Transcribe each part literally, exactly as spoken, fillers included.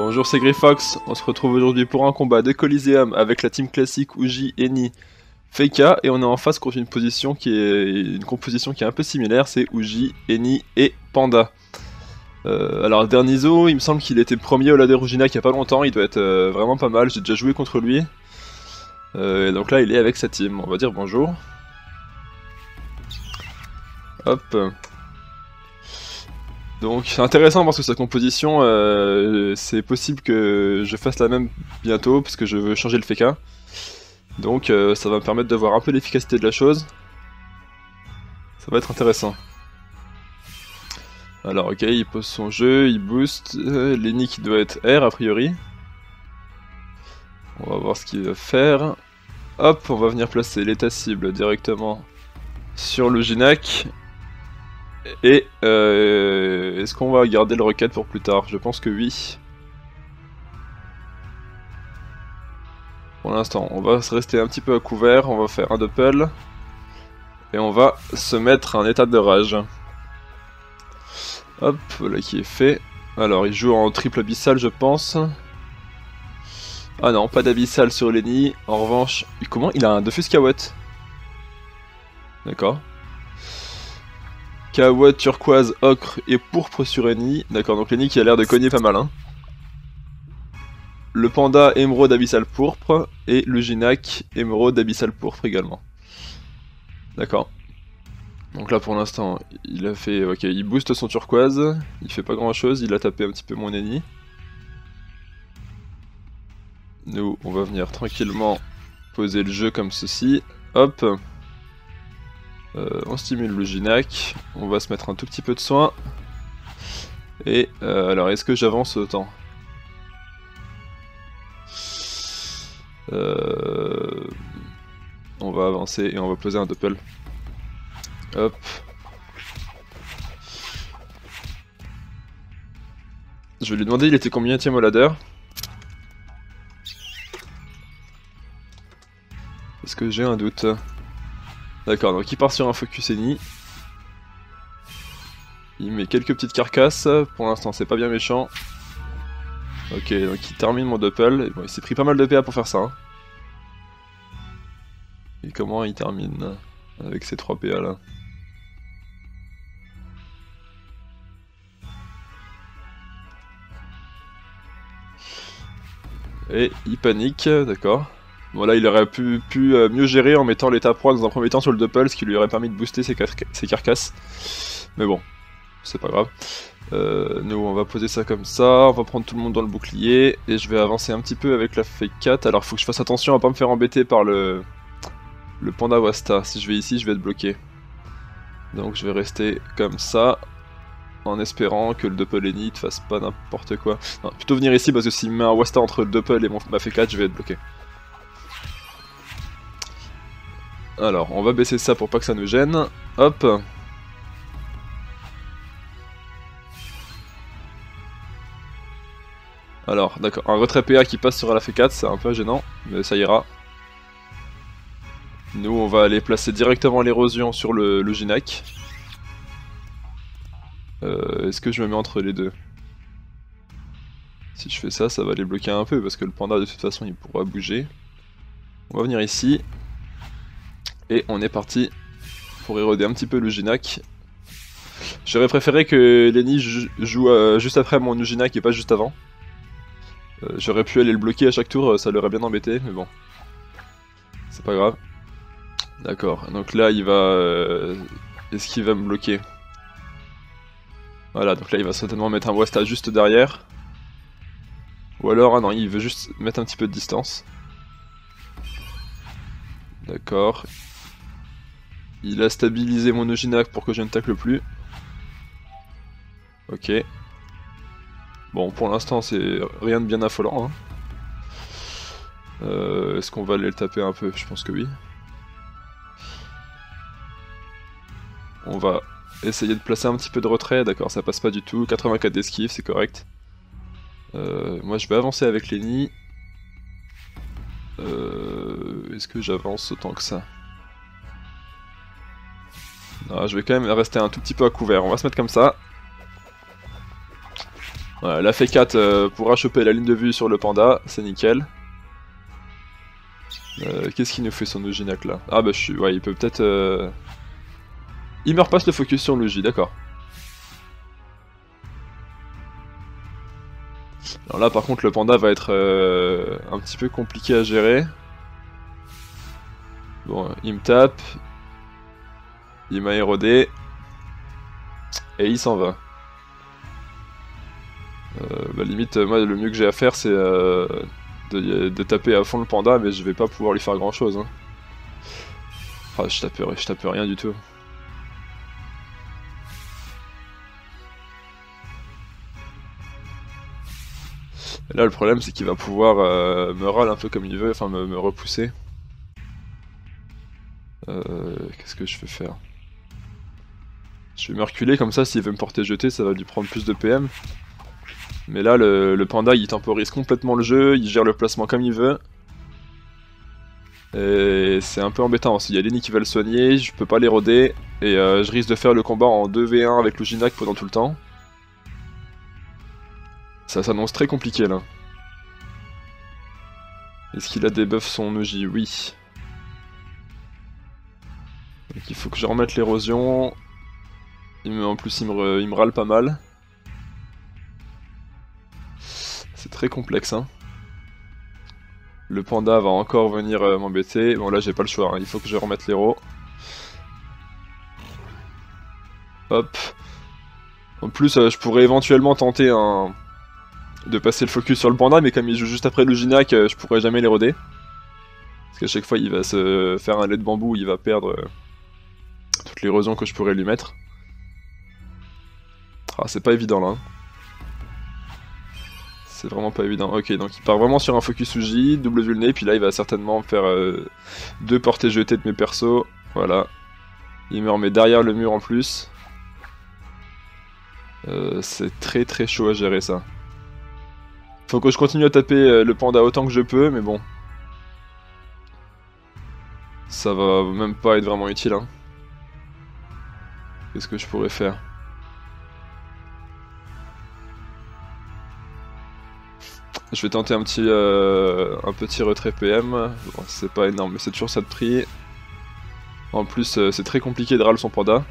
Bonjour, c'est Grifox. On se retrouve aujourd'hui pour un combat de Coliseum avec la team classique Uji, Eni, Feika, et on est en face contre une position qui est une composition qui est un peu similaire, c'est Uji, Eni et Panda. Euh, alors Dernizo, il me semble qu'il était premier au ladder Ujinac il y a pas longtemps, il doit être euh, vraiment pas mal, j'ai déjà joué contre lui. Euh, et donc là il est avec sa team, on va dire bonjour. Hop. Donc c'est intéressant parce que sa composition, euh, c'est possible que je fasse la même bientôt parce que je veux changer le Feika. Donc euh, ça va me permettre de voir un peu l'efficacité de la chose. Ça va être intéressant. Alors ok, il pose son jeu, il booste, euh, Lenny qui doit être R a priori. On va voir ce qu'il va faire. Hop, on va venir placer l'état cible directement sur le Ujinac. Et euh, est-ce qu'on va garder le rocket pour plus tard? Je pense que oui. Pour l'instant, on va se rester un petit peu à couvert, on va faire un doppel. Et on va se mettre en état de rage. Hop, voilà qui est fait. Alors, il joue en triple abyssal, je pense. Ah non, pas d'abyssal sur Lenny. En revanche, comment? Il a un Dofus Kawatt. D'accord. Kawatt, turquoise, ocre et pourpre sur Eni. D'accord, donc Eni qui a l'air de cogner pas mal. Hein. Le panda, émeraude, abyssal pourpre. Et le Ujinac, émeraude, abyssal pourpre également. D'accord. Donc là pour l'instant, il a fait... Ok, il booste son turquoise. Il fait pas grand chose, il a tapé un petit peu mon Eni. Nous, on va venir tranquillement poser le jeu comme ceci. Hop. Euh, on stimule le Ujinac, on va se mettre un tout petit peu de soin. Et euh, alors est-ce que j'avance autant? euh, On va avancer et on va poser un doppel. Hop. Je vais lui demander il était combienième au ladder. Parce que j'ai un doute. D'accord, donc il part sur un focus Eni. Il met quelques petites carcasses, pour l'instant c'est pas bien méchant. Ok, donc il termine mon doppel. Bon, il s'est pris pas mal de P A pour faire ça. Hein. Et comment il termine avec ces trois P A là? Et il panique, d'accord. Bon là il aurait pu, pu euh, mieux gérer en mettant l'état proie dans un premier temps sur le doppel, ce qui lui aurait permis de booster ses, car ses carcasses. Mais bon, c'est pas grave. Euh, nous on va poser ça comme ça, on va prendre tout le monde dans le bouclier, et je vais avancer un petit peu avec la Feika. Alors faut que je fasse attention à pas me faire embêter par le, le panda Wasta. Si je vais ici je vais être bloqué. Donc je vais rester comme ça, en espérant que le doppel Eni ne fasse pas n'importe quoi. Non, plutôt venir ici parce que s'il me met un Wasta entre le doppel et mon, ma Feika, je vais être bloqué. Alors, on va baisser ça pour pas que ça nous gêne. Hop. Alors, d'accord, un retrait P A qui passe sur la F quatre, c'est un peu gênant, mais ça ira. Nous, on va aller placer directement l'érosion sur le, le Ujinac. Euh, Est-ce que je me mets entre les deux? Si je fais ça, ça va les bloquer un peu, parce que le panda, de toute façon, il pourra bouger. On va venir ici. Et on est parti pour éroder un petit peu le Ujinac. J'aurais préféré que Lenny joue euh, juste après mon Ujinac et pas juste avant. Euh, J'aurais pu aller le bloquer à chaque tour, ça l'aurait bien embêté, mais bon. C'est pas grave. D'accord, donc là il va... Euh, Est-ce qu'il va me bloquer? Voilà, donc là il va certainement mettre un Wasta juste derrière. Ou alors, ah non, il veut juste mettre un petit peu de distance. D'accord. Il a stabilisé mon Ujinac pour que je ne tacle plus. Ok. Bon, pour l'instant, c'est rien de bien affolant. Hein. Euh, Est-ce qu'on va aller le taper un peu? Je pense que oui. On va essayer de placer un petit peu de retrait. D'accord, ça passe pas du tout. quatre-vingt-quatre d'esquive, c'est correct. Euh, moi, je vais avancer avec Lenny. Euh, Est-ce que j'avance autant que ça? Non, je vais quand même rester un tout petit peu à couvert. On va se mettre comme ça. Voilà, la fait quatre euh, pourra choper la ligne de vue sur le panda, c'est nickel. Euh, Qu'est-ce qu'il nous fait son Uginac là? Ah bah je suis... Ouais, il peut peut-être... Euh... Il me repasse le focus sur Luigi, d'accord. Alors là par contre le panda va être euh, un petit peu compliqué à gérer. Bon, il me tape. Il m'a érodé. Et il s'en va. Euh, bah limite, moi le mieux que j'ai à faire c'est euh, de, de taper à fond le panda, mais je vais pas pouvoir lui faire grand chose. Hein. Ah, je tape, je tape rien du tout. Et là le problème c'est qu'il va pouvoir euh, me roll un peu comme il veut, enfin me, me repousser. Euh, Qu'est-ce que je vais faire? Je vais me reculer comme ça, s'il veut me porter jeter, ça va lui prendre plus de P M. Mais là, le, le panda, il temporise complètement le jeu, il gère le placement comme il veut. Et c'est un peu embêtant, s'il y a Lenny qui va le soigner, je peux pas l'éroder. Et euh, je risque de faire le combat en deux v un avec Luginac pendant tout le temps. Ça s'annonce très compliqué là. Est-ce qu'il a des buffs son Noji? Oui. Donc il faut que je remette l'érosion. En plus il me, il me râle pas mal. C'est très complexe hein. Le panda va encore venir euh, m'embêter. Bon là j'ai pas le choix, hein. Il faut que je remette l'héros. Hop. En plus euh, je pourrais éventuellement tenter un... de passer le focus sur le panda, mais comme il joue juste après le Ginac, euh, je pourrais jamais l'éroder. Parce qu'à chaque fois il va se faire un lait de bambou, il va perdre euh, toute l'érosion que je pourrais lui mettre. Ah c'est pas évident là. Hein. C'est vraiment pas évident. Ok, donc il part vraiment sur un focus Uji, double vulné, puis là il va certainement faire euh, deux portées jetées de mes persos. Voilà. Il me remet derrière le mur en plus. Euh, c'est très très chaud à gérer ça. Faut que je continue à taper euh, le panda autant que je peux, mais bon. Ça va même pas être vraiment utile. Hein. Qu'est-ce que je pourrais faire? Je vais tenter un petit, euh, un petit retrait P M. Bon, c'est pas énorme, mais c'est toujours ça de prix. En plus, euh, c'est très compliqué de râler son panda.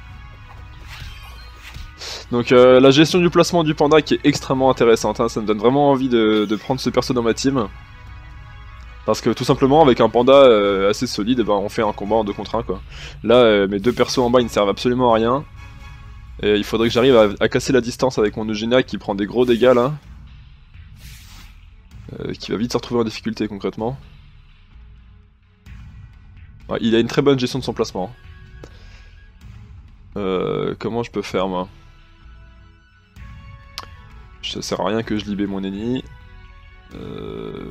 Donc euh, la gestion du placement du panda qui est extrêmement intéressante. Hein. Ça me donne vraiment envie de, de prendre ce perso dans ma team. Parce que tout simplement, avec un panda euh, assez solide, ben, on fait un combat en deux contre un. Quoi. Là, euh, mes deux persos en bas, ils ne servent absolument à rien. Et il faudrait que j'arrive à, à casser la distance avec mon Eugenia qui prend des gros dégâts là. Euh, qui va vite se retrouver en difficulté concrètement. Ouais, il a une très bonne gestion de son placement. Euh, comment je peux faire moi? Ça sert à rien que je libère mon ennemi. Euh...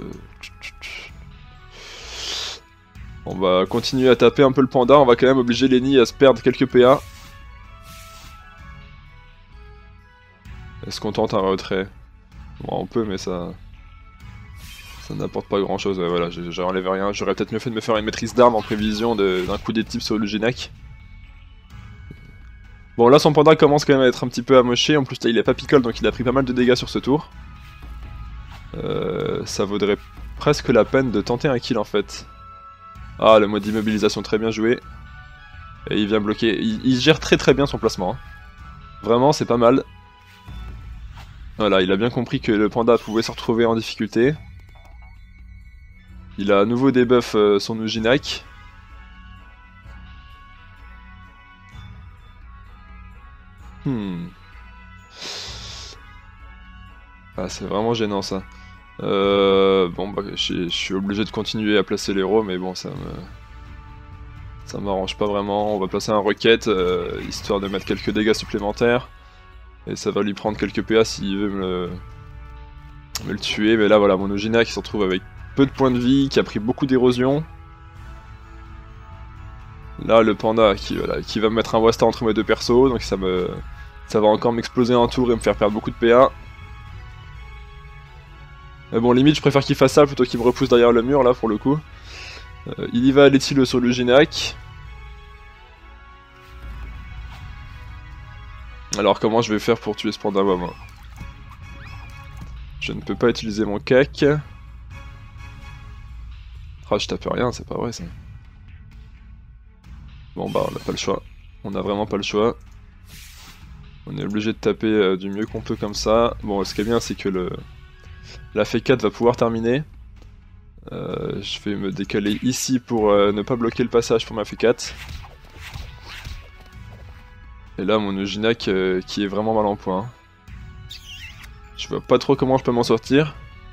On va continuer à taper un peu le panda, on va quand même obliger Lenny à se perdre quelques P A. Est-ce qu'on tente un retrait? Bon, on peut, mais ça... Ça n'apporte pas grand chose, ouais, voilà, j'enlève rien. J'aurais peut-être mieux fait de me faire une maîtrise d'armes en prévision d'un coup des types sur le Ginac. Bon, là son panda commence quand même à être un petit peu amoché, en plus là, il est pas picole donc il a pris pas mal de dégâts sur ce tour. Euh, ça vaudrait presque la peine de tenter un kill en fait. Ah, le mode d'immobilisation très bien joué. Et il vient bloquer, il, il gère très très bien son placement. Hein. Vraiment, c'est pas mal. Voilà, il a bien compris que le panda pouvait se retrouver en difficulté. Il a à nouveau des buffs euh, son Uginac. Hmm. Ah, c'est vraiment gênant ça. Euh, bon, bah, je suis obligé de continuer à placer l'héros, mais bon, ça me... Ça m'arrange pas vraiment. On va placer un rocket, euh, histoire de mettre quelques dégâts supplémentaires. Et ça va lui prendre quelques P A s'il veut me le... me le tuer. Mais là, voilà, mon Uginac qui se retrouve avec peu de points de vie, qui a pris beaucoup d'érosion. Là, le panda qui, voilà, qui va me mettre un Wasta entre mes deux persos, donc ça me... Ça va encore m'exploser un tour et me faire perdre beaucoup de P A. Mais bon, limite, je préfère qu'il fasse ça plutôt qu'il me repousse derrière le mur, là, pour le coup. Euh, il y va, Letty sur le Ginac. Alors, comment je vais faire pour tuer ce panda, moi? Je ne peux pas utiliser mon cac. Ah, je tape rien, c'est pas vrai ça. Bon bah on n'a pas le choix. On a vraiment pas le choix. On est obligé de taper euh, du mieux qu'on peut comme ça. Bon, ce qui est bien, c'est que le la F quatre va pouvoir terminer. Euh, je vais me décaler ici pour euh, ne pas bloquer le passage pour ma F quatre. Et là, mon Uginac euh, qui est vraiment mal en point. Je vois pas trop comment je peux m'en sortir.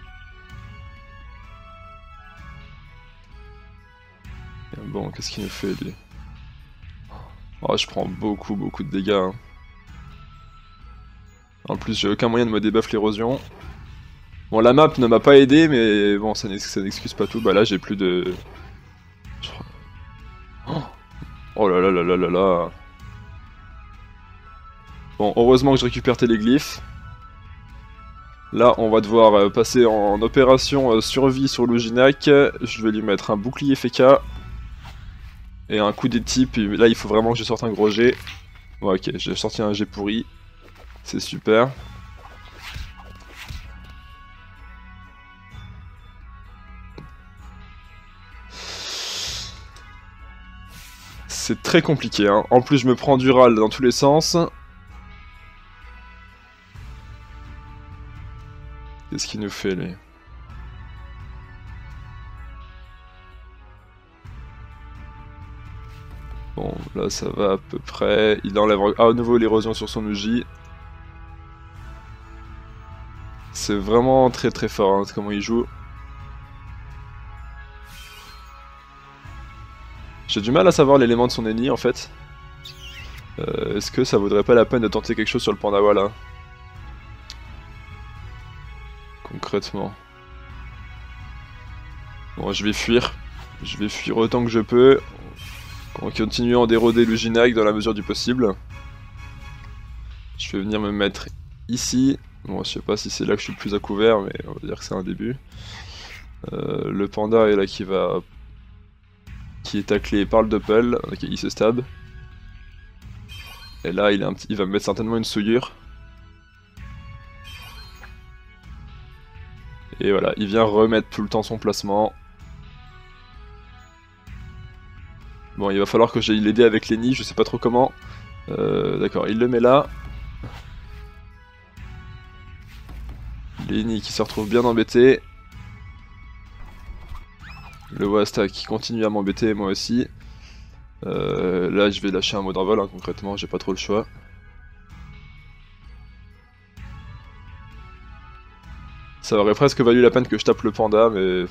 Et bon, qu'est-ce qu'il nous fait lui? Oh, je prends beaucoup, beaucoup de dégâts. Hein. En plus, j'ai aucun moyen de me débuff l'érosion. Bon, la map ne m'a pas aidé, mais bon, ça n'excuse pas tout. Bah là, j'ai plus de... Oh là là là là là là. Bon, heureusement que je récupère Téléglyphe. Là, on va devoir euh, passer en opération euh, survie sur l'Uginac. Je vais lui mettre un bouclier F K. Et un coup d'éti, puis là, il faut vraiment que je sorte un gros jet. Ouais, ok, j'ai sorti un jet pourri. C'est super. C'est très compliqué, hein. En plus, je me prends du râle dans tous les sens. Qu'est-ce qu'il nous fait, lui? Bon, là, ça va à peu près. Il enlève à nouveau l'érosion sur son Uji. C'est vraiment très très fort, hein, comment il joue. J'ai du mal à savoir l'élément de son ennemi en fait. Euh, Est-ce que ça vaudrait pas la peine de tenter quelque chose sur le Pandawa là? Concrètement. Bon, je vais fuir. Je vais fuir autant que je peux. En continuant d'éroder l'Uginac dans la mesure du possible. Je vais venir me mettre ici. Bon, je sais pas si c'est là que je suis le plus à couvert, mais on va dire que c'est un début. Euh, le panda est là qui va... qui est taclé par le Doppel. Ok, il se stab. Et là, il, est un petit... il va me mettre certainement une souillure. Et voilà, il vient remettre tout le temps son placement. Bon, il va falloir que j'aille l'aider avec Lenny, je sais pas trop comment. Euh, D'accord, il le met là. Lenny qui se retrouve bien embêté. Le Wasta qui continue à m'embêter, moi aussi. Euh, là, je vais lâcher un mot d'envol, hein, concrètement, j'ai pas trop le choix. Ça aurait presque valu la peine que je tape le panda, mais...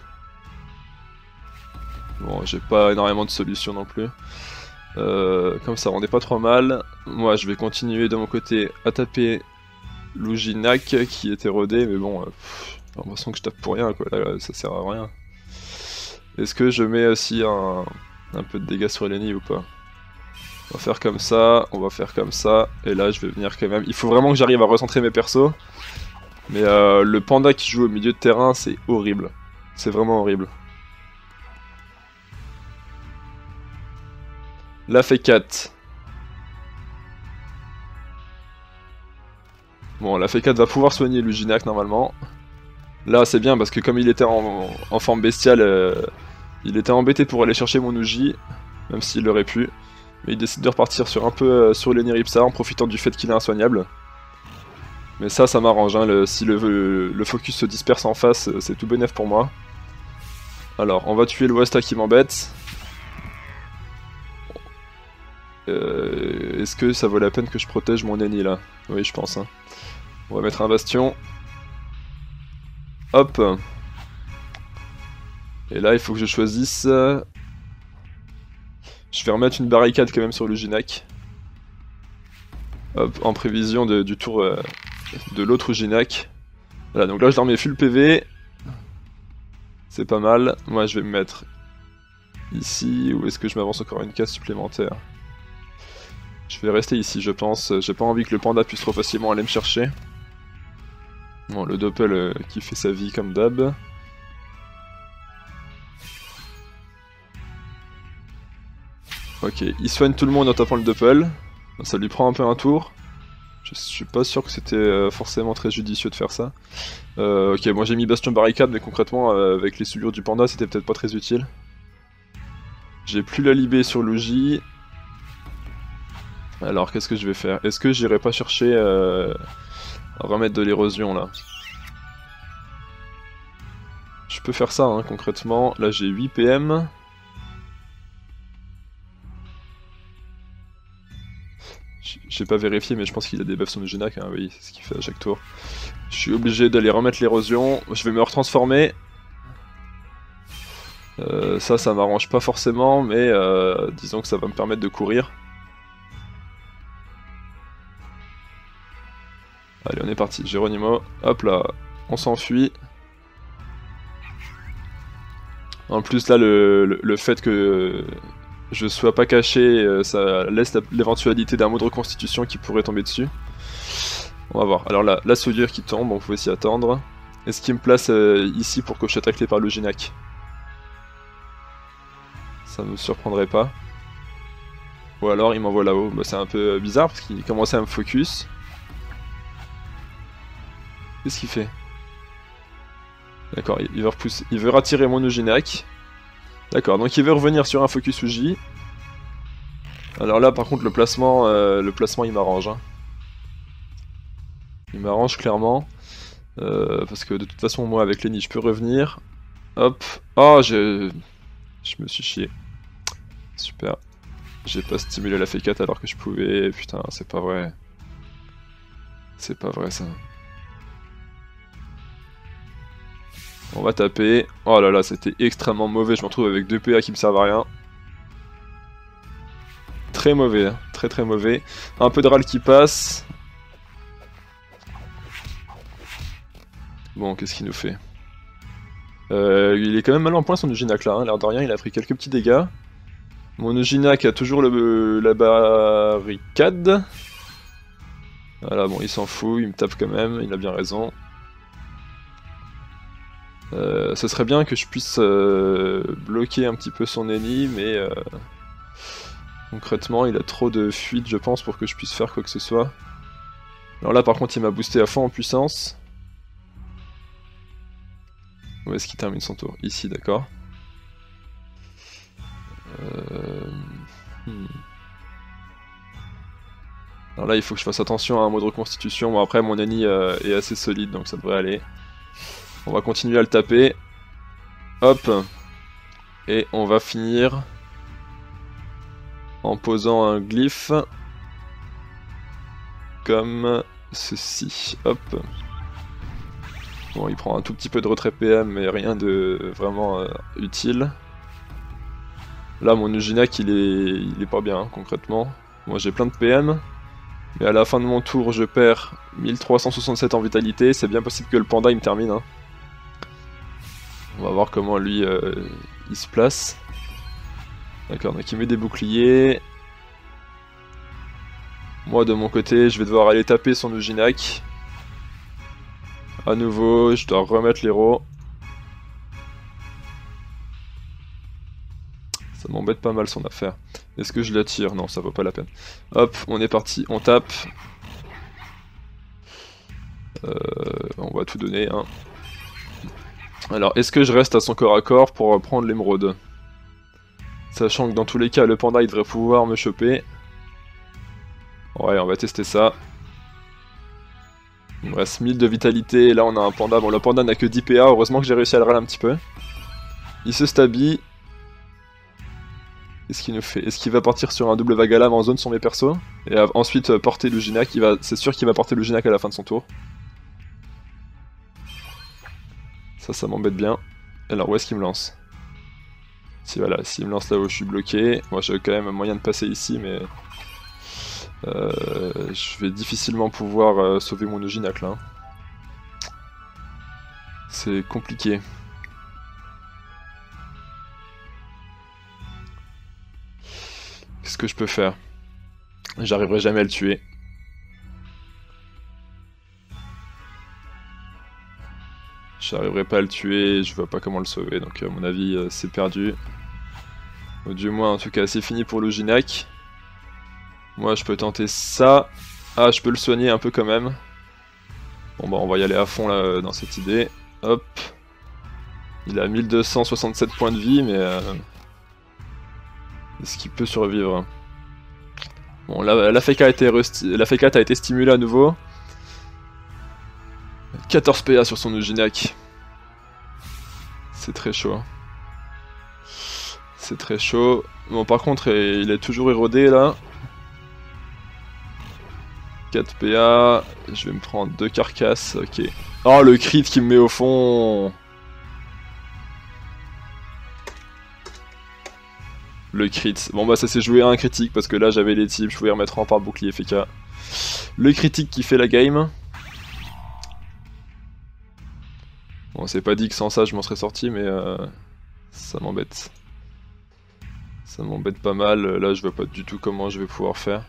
Bon, j'ai pas énormément de solutions non plus. Euh, comme ça, on n'est pas trop mal. Moi, je vais continuer de mon côté à taper l'Uginac qui est érodé, mais bon, euh, j'ai l'impression que je tape pour rien, quoi. Là, ça sert à rien. Est-ce que je mets aussi un, un peu de dégâts sur Eleni ou pas? On va faire comme ça, on va faire comme ça, et là, je vais venir quand même. Il faut vraiment que j'arrive à recentrer mes persos. Mais euh, le panda qui joue au milieu de terrain, c'est horrible. C'est vraiment horrible. La F quatre. Bon, la F quatre va pouvoir soigner l'Uginac normalement. Là, c'est bien parce que comme il était en, en forme bestiale, euh, il était embêté pour aller chercher mon Uji, même s'il aurait pu. Mais il décide de repartir sur un peu euh, sur l'Eniripsa en profitant du fait qu'il est insoignable. Mais ça, ça m'arrange, hein, le, si le, le, le focus se disperse en face, c'est tout bénef pour moi. Alors, on va tuer le Wasta qui m'embête. Euh, Est-ce que ça vaut la peine que je protège mon ennemi là? Oui, je pense. Hein. On va mettre un bastion. Hop. Et là, il faut que je choisisse... Je vais remettre une barricade quand même sur l'Uginac. Hop, en prévision de, du tour euh, de l'autre Uginac. Voilà, donc là je leur mets full P V. C'est pas mal. Moi je vais me mettre ici, ou est-ce que je m'avance encore une case supplémentaire? Je vais rester ici je pense, j'ai pas envie que le panda puisse trop facilement aller me chercher. Bon, le Doppel euh, qui fait sa vie comme d'hab. Ok, il soigne tout le monde en tapant le Doppel. Ça lui prend un peu un tour. Je suis pas sûr que c'était euh, forcément très judicieux de faire ça. Euh, ok, moi j'ai mis Bastion Barricade, mais concrètement, euh, avec les soulures du panda, c'était peut-être pas très utile. J'ai plus la libé sur Luigi. Alors, qu'est-ce que je vais faire? Est-ce que j'irai pas chercher euh, à remettre de l'érosion, là? Je peux faire ça, hein, concrètement. Là, j'ai huit P M. J'ai pas vérifié, mais je pense qu'il a des buffs sur Nuginac, hein, oui, c'est ce qu'il fait à chaque tour. Je suis obligé d'aller remettre l'érosion. Je vais me retransformer. Euh, ça, ça m'arrange pas forcément, mais euh, disons que ça va me permettre de courir. Allez, on est parti. Geronimo, hop là, on s'enfuit. En plus, là, le, le, le fait que je sois pas caché, ça laisse l'éventualité d'un mot de reconstitution qui pourrait tomber dessus. On va voir. Alors là, la soudure qui tombe, on pouvait s'y attendre. Est-ce qu'il me place euh, ici pour que je sois taclé par le Ginac? Ça me surprendrait pas. Ou alors il m'envoie là-haut. Bah, c'est un peu bizarre parce qu'il commençait à me focus. Qu'est-ce qu'il fait? D'accord, il veut repousser, il veut rattirer mon Nuginac. D'accord, donc il veut revenir sur un focus Uji. Alors là, par contre, le placement, euh, le placement, il m'arrange. Hein. Il m'arrange clairement, euh, parce que de toute façon, moi, avec Lenny, je peux revenir. Hop, oh, je, je me suis chié. Super. J'ai pas stimulé la fécate alors que je pouvais. Putain, c'est pas vrai. C'est pas vrai ça. On va taper. Oh là là, c'était extrêmement mauvais. Je me retrouve avec deux P A qui me servent à rien. Très mauvais, hein. Très très mauvais. Un peu de râle qui passe. Bon, qu'est-ce qu'il nous fait? euh, Il est quand même mal en point son Nuginac là. Hein. L'air de rien, il a pris quelques petits dégâts. Mon Nuginac a toujours le, la barricade. Voilà, bon, il s'en fout, il me tape quand même, il a bien raison. Euh, ce serait bien que je puisse euh, bloquer un petit peu son ennemi, mais euh, concrètement il a trop de fuite je pense pour que je puisse faire quoi que ce soit. Alors là par contre il m'a boosté à fond en puissance. Où est-ce qu'il termine son tour? Ici, d'accord. Euh... Hmm. Alors là il faut que je fasse attention à un mot de reconstitution. Bon après mon ennemi euh, est assez solide donc ça devrait aller. On va continuer à le taper. Hop. Et on va finir en posant un glyphe. Comme ceci. Hop. Bon, il prend un tout petit peu de retrait P M, mais rien de vraiment euh, utile. Là, mon Nuginac, il est, il est pas bien, hein, concrètement. Moi, j'ai plein de P M. Mais à la fin de mon tour, je perds mille trois cent soixante-sept en vitalité. C'est bien possible que le panda, il me termine. Hein. On va voir comment lui euh, il se place. D'accord, donc il met des boucliers. Moi de mon côté, je vais devoir aller taper son Nuginac. A nouveau, je dois remettre l'héros. Ça m'embête pas mal son affaire. Est-ce que je la tire? Non, ça vaut pas la peine. Hop, on est parti, on tape. Euh, on va tout donner, hein. Alors, est-ce que je reste à son corps à corps pour prendre l'émeraude? Sachant que dans tous les cas, le panda il devrait pouvoir me choper. Ouais, on va tester ça. Il me reste mille de vitalité, et là on a un panda. Bon, le panda n'a que dix P A, heureusement que j'ai réussi à le râler un petit peu. Il se stabille. Qu'est-ce qu'il nous fait? Est-ce qu'il va partir sur un double vague à lame en zone sur mes persos? Et ensuite euh, porter le Ginac, va... c'est sûr qu'il va porter le Ginac à la fin de son tour. Ça, ça m'embête bien. Alors, où est-ce qu'il me lance? Si voilà, s'il me lance là où je suis bloqué, moi j'ai quand même moyen de passer ici, mais euh, je vais difficilement pouvoir euh, sauver mon Nuginac là. C'est compliqué. Qu'est-ce que je peux faire? J'arriverai jamais à le tuer. J'arriverai pas à le tuer, je vois pas comment le sauver, donc à mon avis euh, c'est perdu. Ou du moins en tout cas c'est fini pour le Ginac. Moi je peux tenter ça. Ah, je peux le soigner un peu quand même. Bon bah on va y aller à fond là dans cette idée. Hop. Il a mille deux cent soixante-sept points de vie, mais... Euh... Est-ce qu'il peut survivre? Bon, là, la F K a été, la F K a été stimulée à nouveau. quatorze P A sur son Uginac. C'est très chaud. C'est très chaud. Bon, par contre, il est toujours érodé là. quatre P A. Je vais me prendre deux carcasses. Ok. Oh, le crit qui me met au fond. Le crit. Bon bah ça s'est joué à un critique parce que là j'avais les types, je pouvais remettre en part bouclier F K. Le critique qui fait la game. Bon c'est pas dit que sans ça je m'en serais sorti mais euh, ça m'embête. Ça m'embête pas mal, là je vois pas du tout comment je vais pouvoir faire.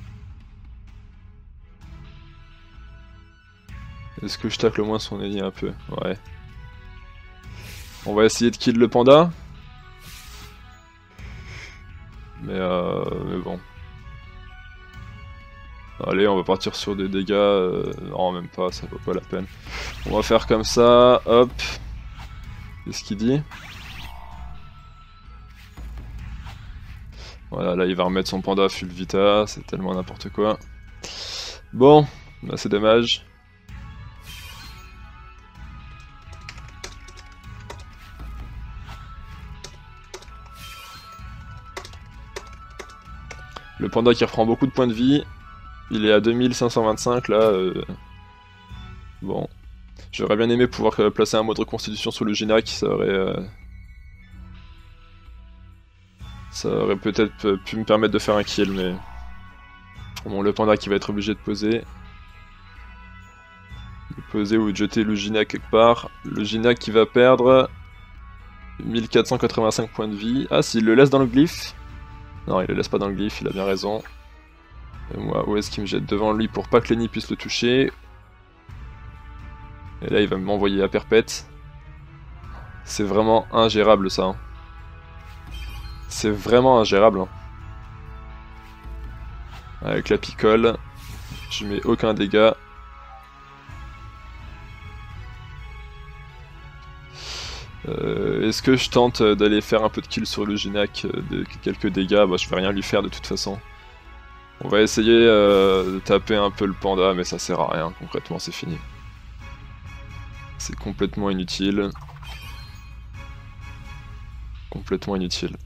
Est-ce que je tacle au moins son ennemi un peu? Ouais. On va essayer de kill le panda. Mais, euh, mais bon. Allez, on va partir sur des dégâts. Euh, non, même pas, ça vaut pas la peine. On va faire comme ça, hop. Qu'est-ce qu'il dit? Voilà, là il va remettre son panda full vita, c'est tellement n'importe quoi. Bon, bah c'est dommage. Le panda qui reprend beaucoup de points de vie. Il est à deux mille cinq cent vingt-cinq là. Euh... Bon. J'aurais bien aimé pouvoir placer un mot de reconstitution sur le Uginac, ça aurait... Euh... Ça aurait peut-être pu me permettre de faire un kill, mais... Bon, le panda qui va être obligé de poser. De poser ou de jeter le Uginac quelque part. Le Uginac qui va perdre... mille quatre cent quatre-vingt-cinq points de vie. Ah, s'il le laisse dans le glyphe. Non, il le laisse pas dans le glyphe, il a bien raison. Et moi, où est-ce qu'il me jette devant lui pour pas que Lenny puisse le toucher? Et là, il va m'envoyer à perpète. C'est vraiment ingérable, ça. Hein. C'est vraiment ingérable. Hein. Avec la picole, je mets aucun dégât. Euh, Est-ce que je tente d'aller faire un peu de kill sur le Uginac, de quelques dégâts? Bah, je vais rien lui faire de toute façon. On va essayer euh, de taper un peu le panda, mais ça sert à rien, concrètement c'est fini. C'est complètement inutile. Complètement inutile.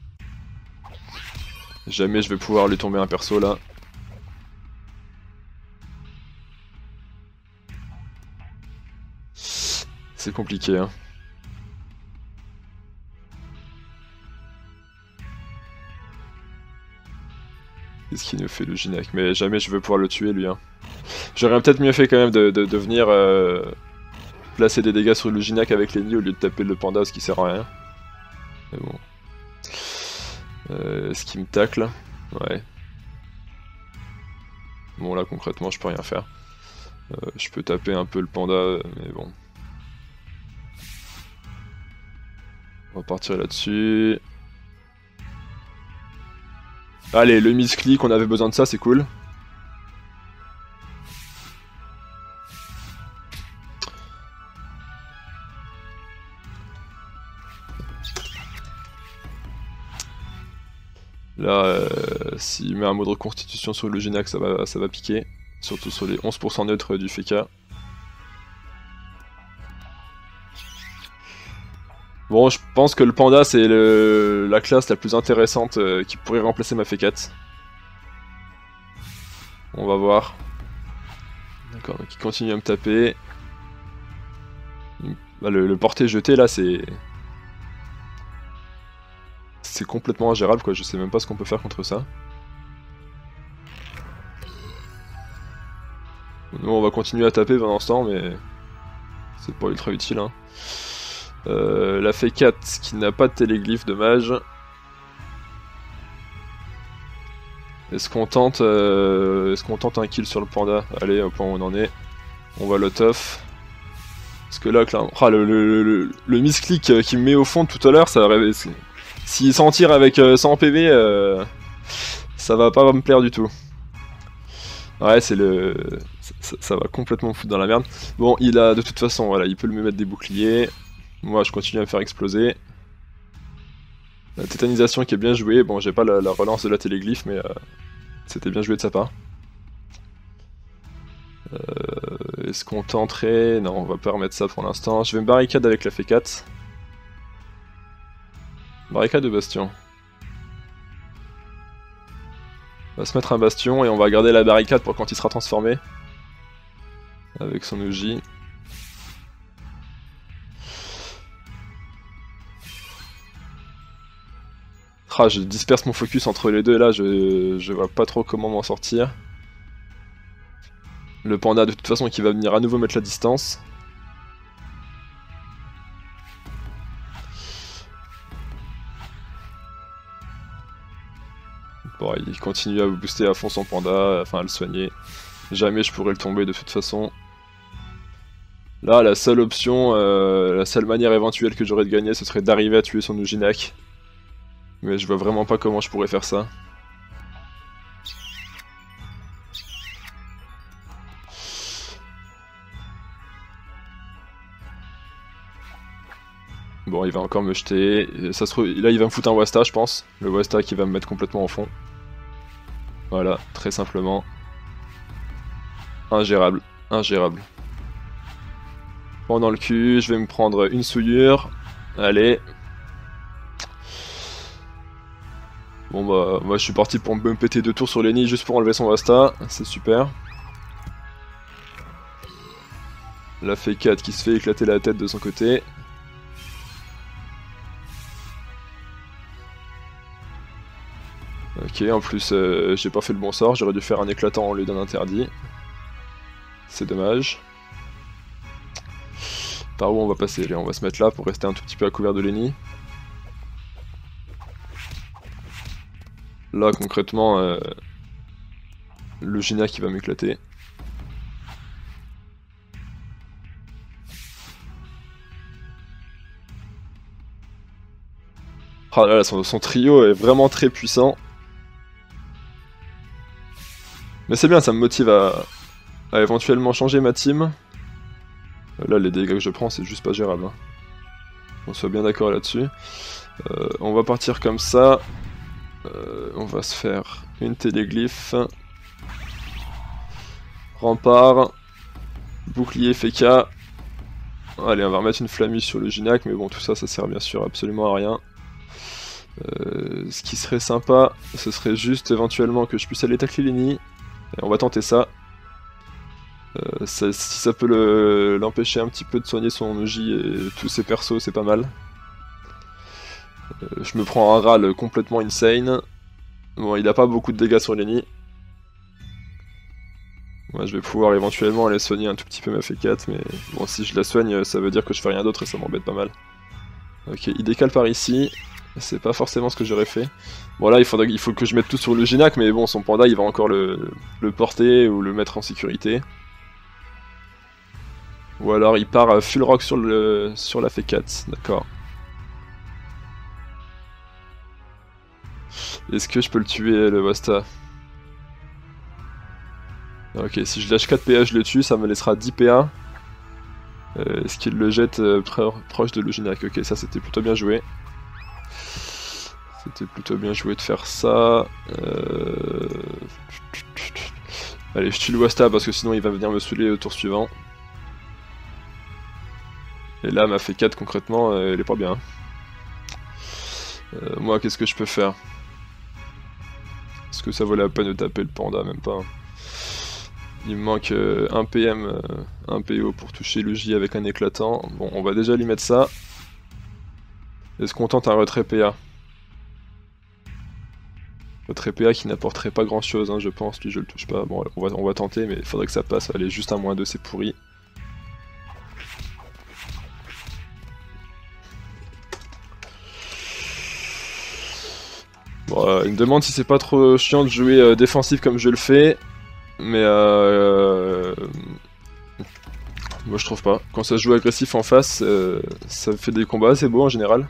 Jamais je vais pouvoir lui tomber un perso là. C'est compliqué hein. Qu'est-ce qu'il nous fait le Uginac? Mais jamais je vais pouvoir le tuer lui hein. J'aurais peut-être mieux fait quand même de, de, de venir euh, placer des dégâts sur le Uginac avec Lenny au lieu de taper le panda, ce qui sert à rien. Mais bon. Euh, Est-ce qu'il me tacle? Ouais. Bon là concrètement je peux rien faire. Euh, je peux taper un peu le panda, mais bon. On va partir là-dessus. Allez, le misclick, on avait besoin de ça, c'est cool. Là, euh, s'il met un mot de reconstitution sur le Uginac, ça va, ça va piquer. Surtout sur les onze pour cent neutres du F K. Bon, je pense que le panda c'est la classe la plus intéressante euh, qui pourrait remplacer ma F quatre. On va voir. D'accord, donc il continue à me taper. Bah, le, le porté jeté là c'est... C'est complètement ingérable quoi, je sais même pas ce qu'on peut faire contre ça. Nous on va continuer à taper pendant ce temps mais... C'est pas ultra utile hein. Euh, la F quatre qui n'a pas de téléglyphe, dommage. Est-ce qu'on tente, euh, est-ce qu'on tente un kill sur le panda? Allez, au point où on en est. On va lot off. Parce que là, là ah, le, le, le, le misclick qui me met au fond tout à l'heure, ça rêve. S'il s'en tire avec euh, cent P V, euh, ça va pas me plaire du tout. Ouais, c'est le... Ça, ça va complètement me foutre dans la merde. Bon, il a de toute façon, voilà, il peut me mettre des boucliers. Moi, je continue à me faire exploser. La tétanisation qui est bien jouée. Bon, j'ai pas la, la relance de la téléglyphe, mais euh, c'était bien joué de sa part. Euh, Est-ce qu'on tenterait? Non, on va pas remettre ça pour l'instant. Je vais me barricade avec la F quatre. Barricade de bastion. On va se mettre un bastion et on va garder la barricade pour quand il sera transformé. Avec son O J. Ah, je disperse mon focus entre les deux là, je, je vois pas trop comment m'en sortir. Le panda de toute façon qui va venir à nouveau mettre la distance. Bon, il continue à booster à fond son panda, enfin à le soigner. Jamais je pourrais le tomber de toute façon. Là, la seule option, euh, la seule manière éventuelle que j'aurais de gagner, ce serait d'arriver à tuer son Ujinak. Mais je vois vraiment pas comment je pourrais faire ça. Bon, il va encore me jeter. Ça se... Là, il va me foutre un Wasta, je pense. Le Wasta qui va me mettre complètement en fond. Voilà, très simplement. Ingérable, ingérable. Bon, dans le cul, je vais me prendre une souillure. Allez. Bon bah, moi je suis parti pour me péter deux tours sur Lenny juste pour enlever son Wasta. C'est super. La F quatre qui se fait éclater la tête de son côté. Ok, en plus euh, j'ai pas fait le bon sort, j'aurais dû faire un éclatant au lieu d'un interdit. C'est dommage. Par où on va passer? Allez, on va se mettre là pour rester un tout petit peu à couvert de Lenny. Là concrètement, euh, le Gina qui va m'éclater. Ah là là, son, son trio est vraiment très puissant. Mais c'est bien, ça me motive à, à éventuellement changer ma team. Là, les dégâts que je prends, c'est juste pas gérable. Hein. On soit bien d'accord là-dessus. Euh, on va partir comme ça. Euh, on va se faire une téléglyphe. Rempart. Bouclier F K. Allez, on va remettre une flammus sur le Ginac, mais bon, tout ça, ça sert bien sûr absolument à rien. Euh, ce qui serait sympa, ce serait juste éventuellement que je puisse aller tacler Lenny. On va tenter ça. Euh, ça si ça peut l'empêcher le, un petit peu de soigner son O J et tous ses persos, c'est pas mal. Euh, je me prends un râle complètement insane. Bon, il a pas beaucoup de dégâts sur Lenny. Moi, je vais pouvoir éventuellement aller soigner un tout petit peu ma F quatre, mais bon, si je la soigne, ça veut dire que je fais rien d'autre et ça m'embête pas mal. Ok, il décale par ici. C'est pas forcément ce que j'aurais fait. Bon là il, faudrait, il faut que je mette tout sur le Ginac, mais bon son panda il va encore le, le porter ou le mettre en sécurité. Ou alors il part full rock sur, le, sur la F quatre, d'accord. Est-ce que je peux le tuer le Wasta? Ok, si je lâche quatre P A je le tue, ça me laissera dix P A. Euh, Est-ce qu'il le jette euh, proche de le Ginac? Ok, ça c'était plutôt bien joué. C'était plutôt bien joué de faire ça. Euh... Allez, je tue le Wasta parce que sinon il va venir me saouler au tour suivant. Et là, ma F quatre concrètement, elle est pas bien. Euh, moi, qu'est-ce que je peux faire? Est-ce que ça vaut la peine de taper le panda? Même pas. Il me manque euh, un P M, euh, un P O pour toucher le J avec un éclatant. Bon, on va déjà lui mettre ça. Est-ce qu'on tente un retrait P A? Retrait P A qui n'apporterait pas grand chose, hein, je pense, lui je le touche pas. Bon, on va, on va tenter, mais il faudrait que ça passe. Allez, juste un moins deux, c'est pourri. Bon, euh, il me demande si c'est pas trop chiant de jouer euh, défensif comme je le fais, mais euh, euh, moi je trouve pas. Quand ça se joue agressif en face, euh, ça fait des combats assez beaux en général.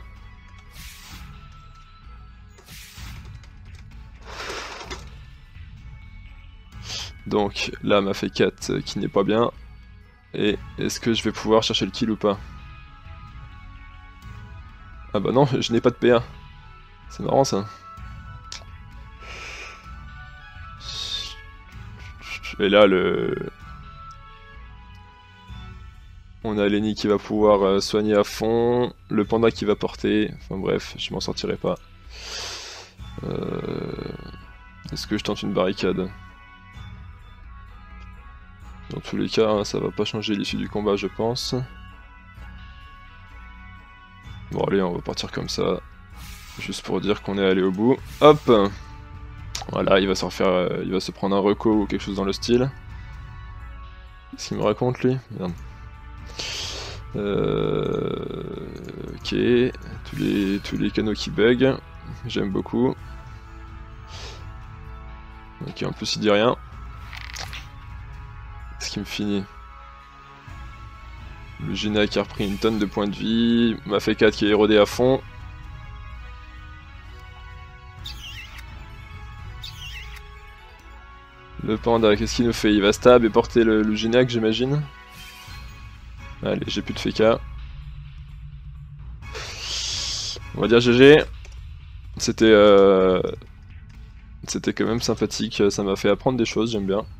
Donc là, m'a fait quatre qui n'est pas bien. Et est-ce que je vais pouvoir chercher le kill ou pas? Ah bah non, je n'ai pas de P A. C'est marrant ça. Et là, le... on a Lenny qui va pouvoir soigner à fond, le panda qui va porter, enfin bref, je m'en sortirai pas. Euh... Est-ce que je tente une barricade? Dans tous les cas, hein, ça va pas changer l'issue du combat, je pense. Bon allez, on va partir comme ça, juste pour dire qu'on est allé au bout. Hop! Voilà, il va se refaire, euh, il va se prendre un reco ou quelque chose dans le style. Qu'est-ce qu'il me raconte lui? Merde. Euh... Ok, tous les, tous les canaux qui bug, j'aime beaucoup. Ok, en plus il dit rien. Ce qui me finit. Le Gina qui a repris une tonne de points de vie, m'a fait quatre qui est érodé à fond. Le panda, qu'est-ce qu'il nous fait? Il va stab et porter le, le Ginac, j'imagine. Allez, j'ai plus de F K. On va dire G G. C'était euh... c'était quand même sympathique, ça m'a fait apprendre des choses, j'aime bien.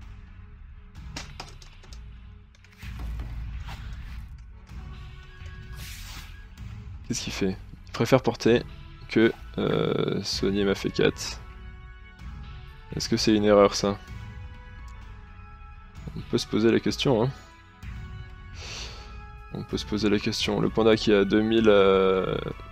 Qu'est-ce qu'il fait? Il préfère porter que euh, soigner ma F quatre. Est-ce que c'est une erreur ça? On peut se poser la question, hein. On peut se poser la question. Le panda qui a deux mille... Euh...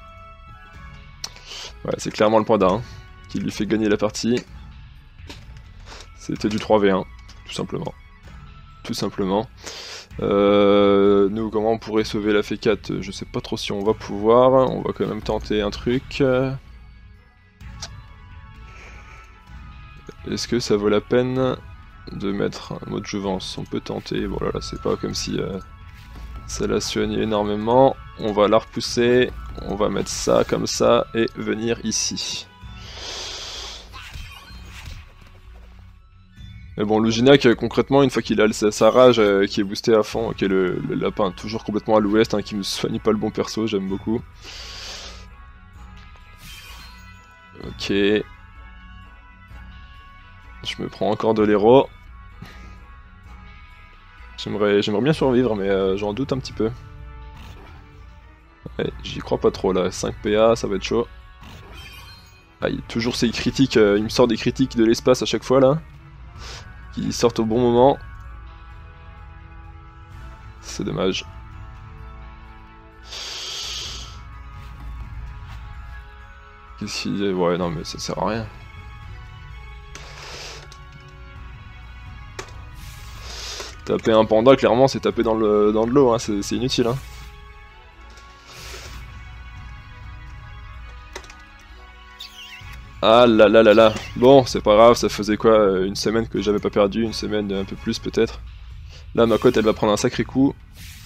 Ouais, c'est clairement le panda hein, qui lui fait gagner la partie. C'était du trois v un, tout simplement. Tout simplement. Euh, nous, comment on pourrait sauver la F quatre? Je sais pas trop si on va pouvoir. On va quand même tenter un truc. Est-ce que ça vaut la peine de mettre un mot de jouvence? On peut tenter. Bon là, là c'est pas comme si euh, ça la soigne énormément. On va la repousser. On va mettre ça comme ça et venir ici. Mais bon, le Ginac, concrètement, une fois qu'il a sa, sa rage euh, qui est boostée à fond, qui est le, le lapin toujours complètement à l'ouest, hein, qui me soigne pas le bon perso, j'aime beaucoup. Ok. Je me prends encore de l'héros. J'aimerais j'aimerais bien survivre, mais euh, j'en doute un petit peu. Ouais, j'y crois pas trop là, cinq P A, ça va être chaud. Ah, il y a toujours ces critiques, euh, il me sort des critiques de l'espace à chaque fois là. Qui sortent au bon moment. C'est dommage. Qu'est-ce qu'il y a? Ouais, non, mais ça sert à rien. Taper un panda, clairement, c'est taper dans le dans de l'eau, hein, c'est inutile. Hein. Ah là là là là. Bon, c'est pas grave, ça faisait quoi, une semaine que j'avais pas perdu, une semaine un peu plus peut-être. Là, ma cote, elle va prendre un sacré coup.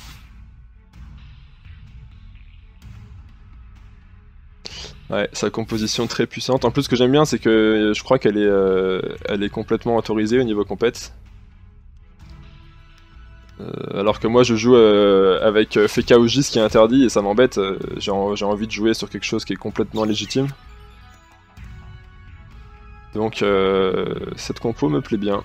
Ouais, sa composition très puissante. En plus, ce que j'aime bien, c'est que je crois qu'elle est, euh, elle est complètement autorisée au niveau compète. Euh, alors que moi, je joue euh, avec F K O J, ce qui est interdit, et ça m'embête. Euh, j'ai en, j'ai envie de jouer sur quelque chose qui est complètement légitime. Donc, euh, cette compo me plaît bien.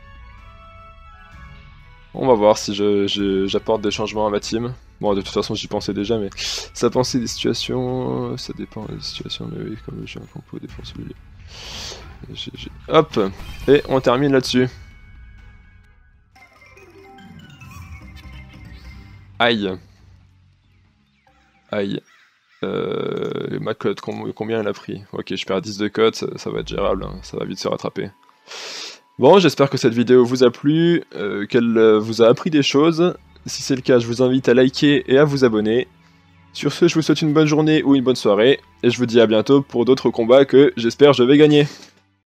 On va voir si j'apporte des changements à ma team. Bon, de toute façon, j'y pensais déjà, mais ça pensait des situations, ça dépend des situations, mais oui, comme j'ai un compo, des fois celui-là. Hop, et on termine là-dessus. Aïe. Aïe. Euh, ma cote, combien elle a pris? Ok, je perds dix de cote, ça, ça va être gérable, hein, ça va vite se rattraper. Bon, j'espère que cette vidéo vous a plu, euh, qu'elle vous a appris des choses. Si c'est le cas, je vous invite à liker et à vous abonner. Sur ce, je vous souhaite une bonne journée ou une bonne soirée, et je vous dis à bientôt pour d'autres combats que j'espère je vais gagner.